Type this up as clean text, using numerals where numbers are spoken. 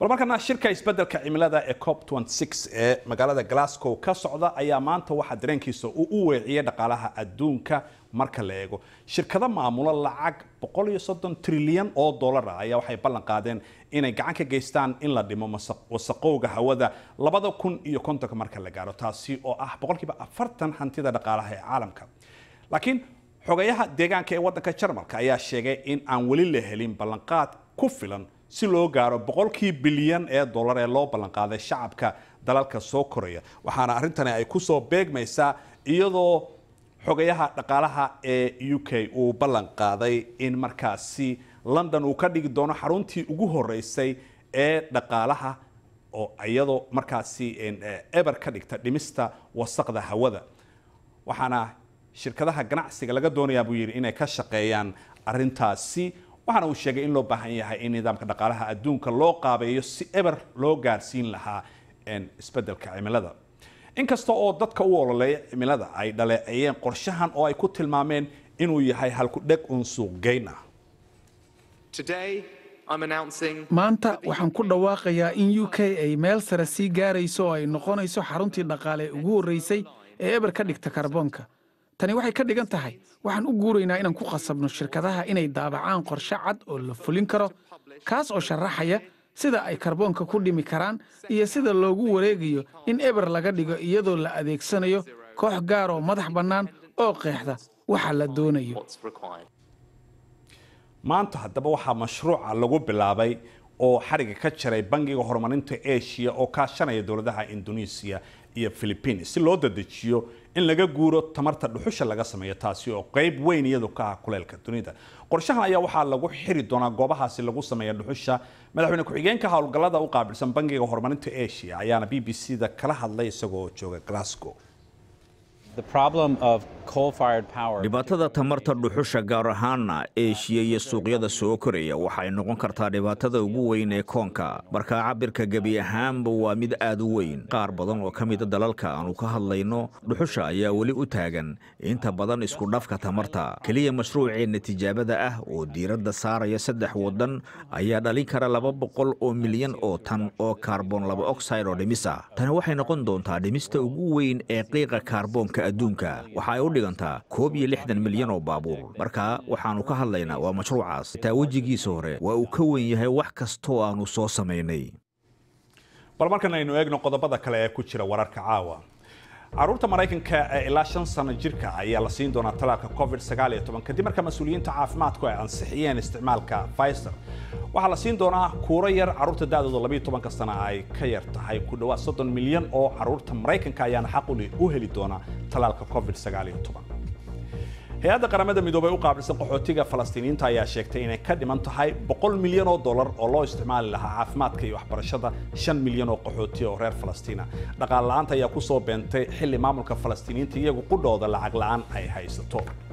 markana shirka isbeddelka cimilada ee COP26 ee magaalada Glasgow ka socda ayaa maanta waxa dareenkiisa u weeciyay dhaqaalaha adduunka marka la eego shirkada maamula lacag 130 trilyan oo dollar ayaa waxay ballan qaadeen inay gacan ka geystaan in la dhimo wasaqowga hawada 2050 marka la gaaro taasi oo ah 40% hantida dhaqaalaha ee caalamka laakiin xogayaha deegaanka ee wadanka Jarmalka ayaa sheegay in aan wali la helin ballanqaad ku filan si loo gaaro 100 bilyan ee dollar ee loo ballan qaaday shacabka dalalka soo koraya waxaana arintani ay ku soo beegmaysaa iyadoo xogayaha dhaqaalaha ee UK uu ballan qaaday in markaasi London uu ka dhigi doono xaruntii ugu horeysay ee dhaqaalaha oo iyadoo markaasi eber ka dhigta dhimista wasaqda hawada waxaana shirkadaha ganacsiga laga doonayaa buu yiri inay ka shaqeeyaan arintaasi waxaana uu sheegay in loo baahan yahay in nidaamka dhaqaalaha adduunka loo qaabeeyo si eber loo gaarsiin lahaa isbeddelka cimilada inkasta oo dadka u ololeeya cimilada ay dhaleeceeyeen qorshahan oo ay ku tilmaameen inuu yahay halku dheg suuq geyn ah maanta waxaan ku dhawaaqayaa in UK ay meel sare sii gaarayso oo ay noqonayso xaruntii dhaqaale ugu horeysay ee eber ka dhigta kaarboonka tani waxay ka dhigan tahay waxaan u guuraynaa inaan ku qasabno shirkadaha inay daabacaan qorshe cad oo la fulin karo kaas oo sharaxaya sida ay kaarboonka ku dhimi karaan iyo sida loogu wareegayo in eber laga dhigo iyadoo la adeegsanayo koox gaar oo madax bannaan oo qeexda waxa la doonayo maanta haddaba waxaa mashruuca lagu bilaabay oo xariga ka jiray bangiga horumarinta Asia oo kaashanaya dawladaha Indonesia iyo Philippines si loo dadejiyo in laga guuro tamarta dhuxusha laga sameeyo taasi oo qayb weyn iyadoo ka ah kuleelka dunida qorshahan ayaa waxaa lagu xiri doonaa goobahaasi lagu sameeyo dhuxusha madaxweyne ku-xigeenka hawlgallada u qaabilsan bangiga horumarinta Asia ayaana BBC-da kala hadlay isagoo jooga Glasgow dhibaatada tamarta dhuxusha gaar ahaana Asia iyo suuqyada soo koraya waxay noqon kartaa dhibaatada ugu weyn ee koonka marka cabirka gabi ahaanba waa mid aad u weyn qaar badan oo ka mid ah dalalka aanu ka hadlayno dhuxusha ayaa wali u taagan inta badan isku dhafka tamarta kaliya mashruuceena tijaabada ah oo diiradda saaraya 3 wadan ayaa dhalin kara 200 oo milyan oo tan oo carbon dioxide oo dhimisa tani waxay noqon doontaa dhimista ugu weyn ee qiiqa kaarboonka adduunka waxa ay u dhigantaa 60 milyan oo baabuur marka waxaanu ka hadlaynaa waa mashruucaas taa wajigiisa hore waa uu ka weyn yahay wax kastoo aanu soo sameynay bal markan aynu eegno qodobada kale ee ku jira wararka caawa caruurta Mareykanka ee ilaa 5 sano jirka ayaa la siin doonaa talaalka COVID-19 kadib marka mas'uuliyiinta caafimaadku ay ansixiyeen isticmaalka Pfizer waxa la siin doonaa kuuro yar caruurta daadooda 12 sano ay ka yar tahay ku dhawaad 30 milyan oo caruurta Mareykanka ayaana xaq u heli doona talaalka COVID-19 hay'adda qaramada midoobay u qaabilsan qaxootiga Falastiiniinta ayaa sheegtay inay ka dhiman tahay 100 milyan oo dollar oo loo isticmaali lahaa caafimaadka iyo waxbarashada 5 milyan oo qaxooti oo reer Falastiina dhaqaale la'aanta ayaa ku soo beentay xilli maamulka Falastiiniinta iyagu qudhooda lacag la'aan ay haysato